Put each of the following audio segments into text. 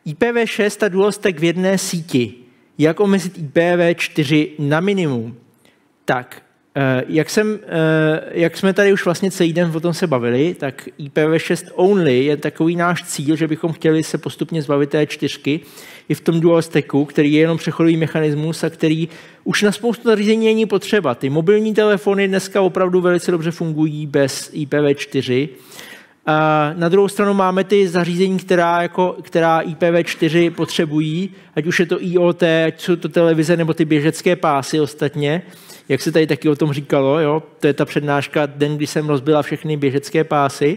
IPv6 a dual stack v jedné síti. Jak omezit IPv4 na minimum? Tak, jak jsme tady už vlastně celý den o tom se bavili, tak IPv6 only je takový náš cíl, že bychom chtěli se postupně zbavit té 4 i v tom dual stacku, který je jenom přechodový mechanismus a který už na spoustu zařízení není potřeba. Ty mobilní telefony dneska opravdu velice dobře fungují bez IPv4. A na druhou stranu máme ty zařízení, která IPv4 potřebují, ať už je to IoT, ať jsou to televize nebo ty běžecké pásy ostatně, jak se tady taky o tom říkalo, jo? To je ta přednáška den, kdy jsem rozbila všechny běžecké pásy.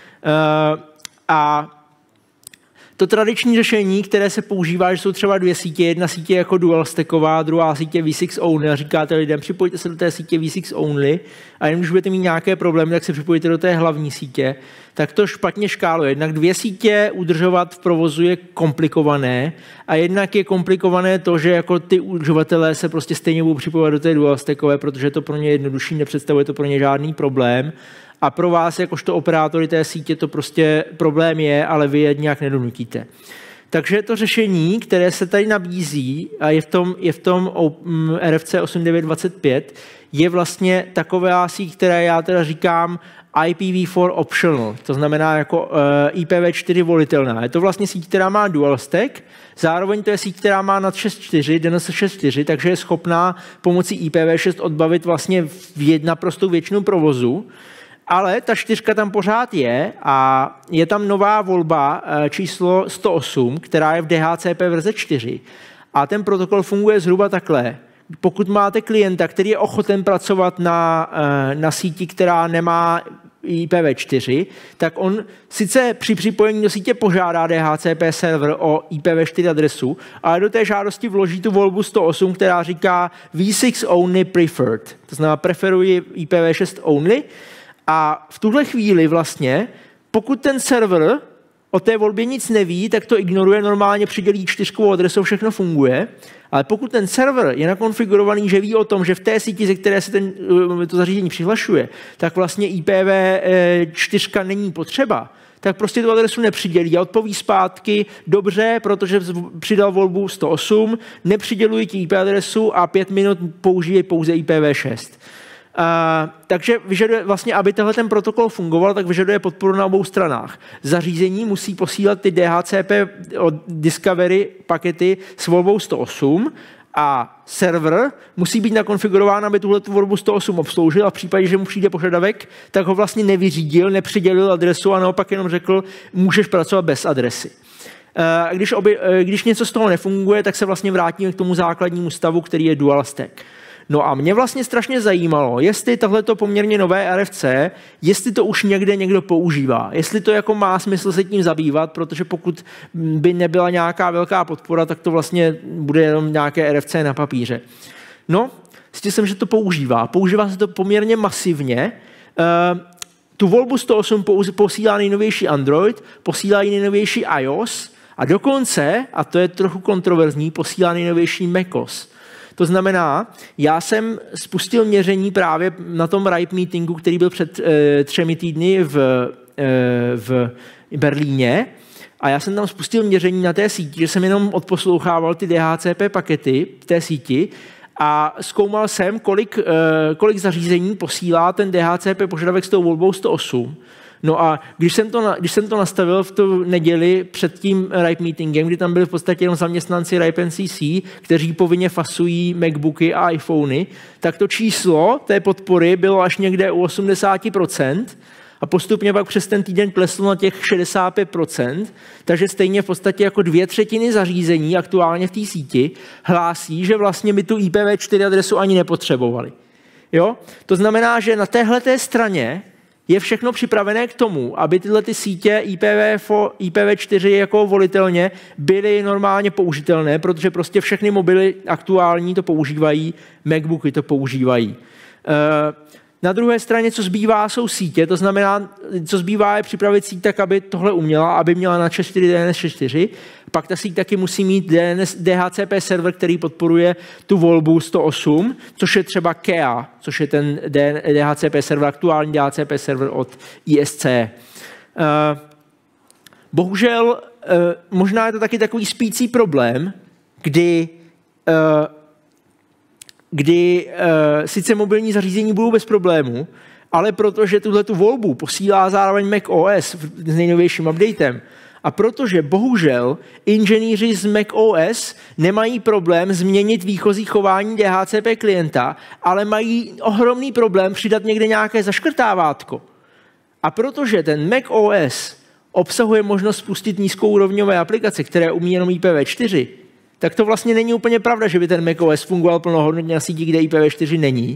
A to tradiční řešení, které se používá, že jsou třeba dvě sítě, jedna sítě jako dual stacková, druhá sítě V6 only a říkáte lidem, připojte se do té sítě V6 only a jen když budete mít nějaké problémy, tak se připojte do té hlavní sítě, tak to špatně škáluje. Jednak dvě sítě udržovat v provozu je komplikované a jednak je komplikované to, že jako ty uživatelé se prostě stejně budou připojovat do té dual stackové, protože je to pro ně jednodušší, nepředstavuje to pro ně žádný problém. A pro vás, jakožto operátory té sítě, to prostě problém je, ale vy je nějak nedonutíte. Takže to řešení, které se tady nabízí a je v tom RFC 8925, je vlastně taková síť, které já teda říkám IPv4 optional, to znamená jako IPv4 volitelná. Je to vlastně síť, která má dual stack, zároveň to je síť, která má nad 6.4, DNS 6.4, takže je schopná pomocí IPv6 odbavit vlastně naprostou většinu provozu. Ale ta 4 tam pořád je a je tam nová volba číslo 108, která je v DHCP verze 4. A ten protokol funguje zhruba takhle. Pokud máte klienta, který je ochoten pracovat na síti, která nemá IPv4, tak on sice při připojení do sítě požádá DHCP server o IPv4 adresu, ale do té žádosti vloží tu volbu 108, která říká V6 only preferred. To znamená preferuji IPv6 only. A v tuhle chvíli vlastně, pokud ten server o té volbě nic neví, tak to ignoruje, normálně přidělí 4 adresu, všechno funguje. Ale pokud ten server je nakonfigurovaný, že ví o tom, že v té síti, ze které se to zařízení přihlašuje, tak vlastně IPv4 není potřeba, tak prostě tu adresu nepřidělí a odpoví zpátky dobře, protože přidal volbu 108, nepřiděluji ti IP adresu a 5 minut použije pouze IPv6. Takže vyžaduje vlastně, aby tenhle ten protokol fungoval, tak vyžaduje podporu na obou stranách. Zařízení musí posílat ty DHCP od Discovery pakety s volbou 108 a server musí být nakonfigurován, aby tuhle volbu 108 obsloužil a v případě, že mu přijde požadavek, tak ho vlastně nevyřídil, nepřidělil adresu a naopak jenom řekl, můžeš pracovat bez adresy. Když něco z toho nefunguje, tak se vlastně vrátíme k tomu základnímu stavu, který je dual stack. No a mě vlastně strašně zajímalo, jestli tohleto poměrně nové RFC, jestli to už někdo používá, jestli to jako má smysl se tím zabývat, protože pokud by nebyla nějaká velká podpora, tak to vlastně bude jenom nějaké RFC na papíře. No, zjistil jsem, že to používá. Používá se to poměrně masivně. Tu volbu 108 posílá nejnovější Android, posílá i nejnovější iOS a dokonce, a to je trochu kontroverzní, posílá nejnovější macOS. To znamená, já jsem spustil měření právě na tom RIPE meetingu, který byl před 3 týdny v Berlíně a já jsem tam spustil měření na té síti, že jsem jenom odposlouchával ty DHCP pakety v té síti a zkoumal jsem, kolik zařízení posílá ten DHCP požadavek s tou volbou 108. No a když jsem to nastavil v tu neděli před tím RIPE meetingem, kdy tam byli v podstatě jenom zaměstnanci RIPE NCC, kteří povinně fasují MacBooky a iPhony, tak to číslo té podpory bylo až někde u 80% a postupně pak přes ten týden kleslo na těch 65%, takže stejně v podstatě jako 2/3 zařízení aktuálně v té síti hlásí, že vlastně by tu IPv4 adresu ani nepotřebovali. Jo? To znamená, že na téhleté straně je všechno připravené k tomu, aby tyhle ty sítě IPv4 jako volitelně byly normálně použitelné, protože prostě všechny mobily aktuální to používají, MacBooky to používají. Na druhé straně, co zbývá, jsou sítě, to znamená, co zbývá je připravit síť tak, aby tohle uměla, aby měla na 6.4 DNS 6.4. Pak ta síť taky musí mít DHCP server, který podporuje tu volbu 108, což je třeba KEA, což je ten DHCP server, aktuální DHCP server od ISC. Bohužel možná je to taky takový spící problém, kdy sice mobilní zařízení budou bez problému, ale protože tuhletu volbu posílá zároveň macOS s nejnovějším updatem a protože bohužel inženýři z macOS nemají problém změnit výchozí chování DHCP klienta, ale mají ohromný problém přidat někde nějaké zaškrtávátko. A protože ten macOS obsahuje možnost spustit nízkourovňové aplikace, které umí jenom IPv4, tak to vlastně není úplně pravda, že by ten macOS fungoval plnohodnotně na síti, kde IPv4 není.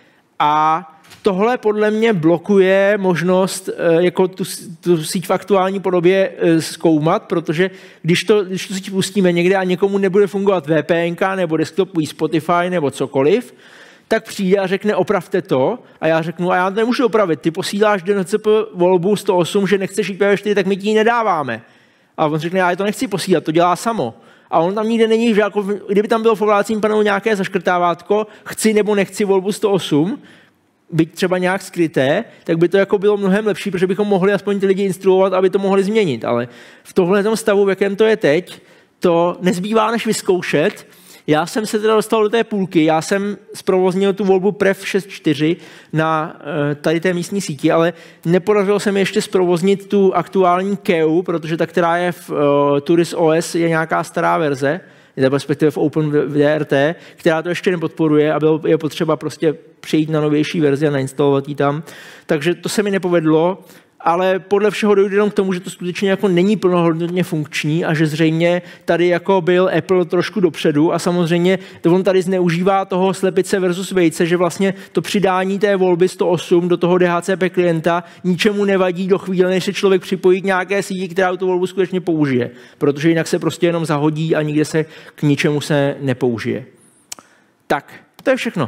A tohle podle mě blokuje možnost jako tu síť v aktuální podobě zkoumat, protože když tu síť pustíme někde a někomu nebude fungovat VPN nebo desktopový Spotify nebo cokoliv, tak přijde a řekne opravte to a já řeknu a já to nemůžu opravit, ty posíláš DNCP volbu 108, že nechceš IPv4, tak my ti ji nedáváme. A on řekne, já to nechci posílat, to dělá samo. A on tam nikde není, že jako, kdyby tam bylo v ovládacím panelu nějaké zaškrtávátko, chci nebo nechci volbu 108, byť třeba nějak skryté, tak by to jako bylo mnohem lepší, protože bychom mohli aspoň ty lidi instruovat, aby to mohli změnit. Ale v tomhletom stavu, v jakém to je teď, to nezbývá než vyzkoušet. Já jsem se teda dostal do té půlky, já jsem zprovoznil tu volbu Prev 6.4 na tady té místní síti, ale nepodařilo se mi ještě zprovoznit tu aktuální KEU, protože ta, která je v Turis OS, je nějaká stará verze, respektive v OpenDRT, která to ještě nepodporuje a je potřeba prostě přejít na novější verzi a nainstalovat ji tam. Takže to se mi nepovedlo, ale podle všeho dojde jenom k tomu, že to skutečně jako není plnohodnotně funkční a že zřejmě tady jako byl Apple trošku dopředu a samozřejmě on tady zneužívá toho slepice versus vejce, že vlastně to přidání té volby 108 do toho DHCP klienta ničemu nevadí do chvíle, než se člověk připojí k nějaké síti, která tu volbu skutečně použije, protože jinak se prostě jenom zahodí a nikde se k ničemu se nepoužije. Tak, to je všechno.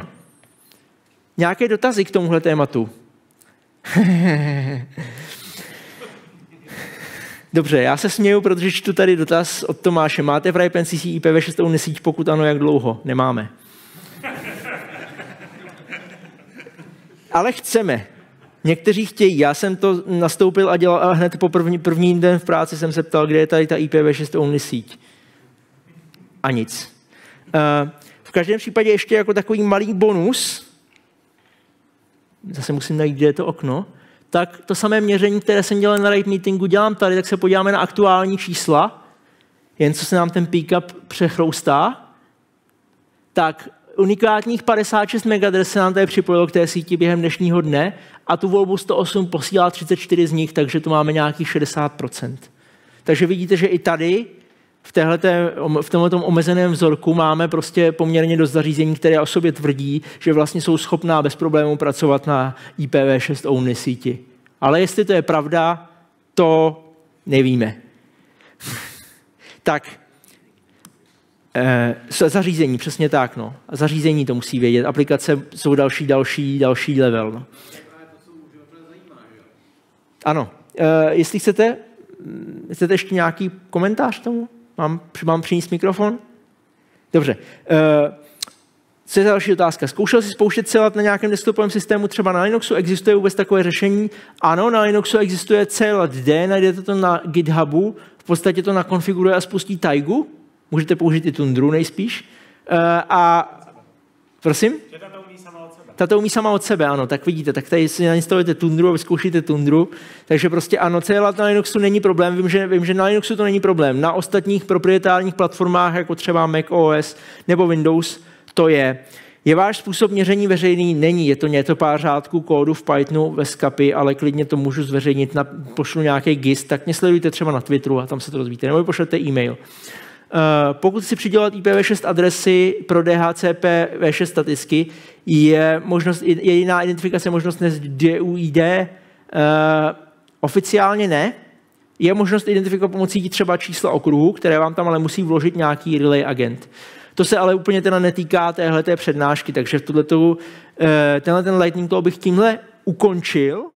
Nějaké dotazy k tomuhle tématu? Dobře, já se směju, protože čtu tady dotaz od Tomáše. Máte v RIPE-NCC IPv6 only síť, pokud ano, jak dlouho? Nemáme. Ale chceme. Někteří chtějí. Já jsem to nastoupil a dělal a hned po první den v práci jsem se ptal, kde je tady ta IPv6 only síť. A nic. V každém případě ještě jako takový malý bonus, zase musím najít, kde je to okno, tak to samé měření, které jsem dělal na RIPE meetingu, dělám tady, tak se podíváme na aktuální čísla, jen co se nám ten pick-up přechroustá, tak unikátních 56 MHz se nám tady připojilo k té síti během dnešního dne a tu volbu 108 posílá 34 z nich, takže tu máme nějakých 60%. Takže vidíte, že i tady v tomto omezeném vzorku máme prostě poměrně dost zařízení, které o sobě tvrdí, že vlastně jsou schopná bez problémů pracovat na IPv6 only síti. Ale jestli to je pravda, to nevíme. Tak, zařízení, přesně tak, no. Zařízení to musí vědět, aplikace jsou další level. No. Ano, jestli chcete ještě nějaký komentář k tomu? Mám přinést mikrofon? Dobře. Co je další otázka? Zkoušel jsi spouštět CLAT na nějakém desktopovém systému, třeba na Linuxu? Existuje vůbec takové řešení? Ano, na Linuxu existuje CLAT-D, najdete to na GitHubu, v podstatě to nakonfiguruje a spustí Taigu. Můžete použít i Tundru nejspíš. Prosím? Ta to umí sama od sebe, ano, tak vidíte, tak tady si nainstalujete Tundru a vyzkoušíte Tundru, takže prostě ano, CLAT na Linuxu není problém, vím, že na Linuxu to není problém, na ostatních proprietárních platformách, jako třeba Mac OS nebo Windows, to je. Je váš způsob měření veřejný? Není, je to pár řádků kódu v Pythonu ve Scapy, ale klidně to můžu zveřejnit, pošlu nějaký GIST, tak mě sledujte třeba na Twitteru a tam se to dozvíte, nebo pošlete e-mail. Pokud si přidělat IPv6 adresy pro DHCP v6 staticky, je jediná identifikace možnost dnes DUID. Oficiálně ne. Je možnost identifikovat pomocí třeba čísla okruhu, které vám tam ale musí vložit nějaký relay agent. To se ale úplně teda netýká téhleté přednášky, takže tenhle ten lightning talk bych tímhle ukončil.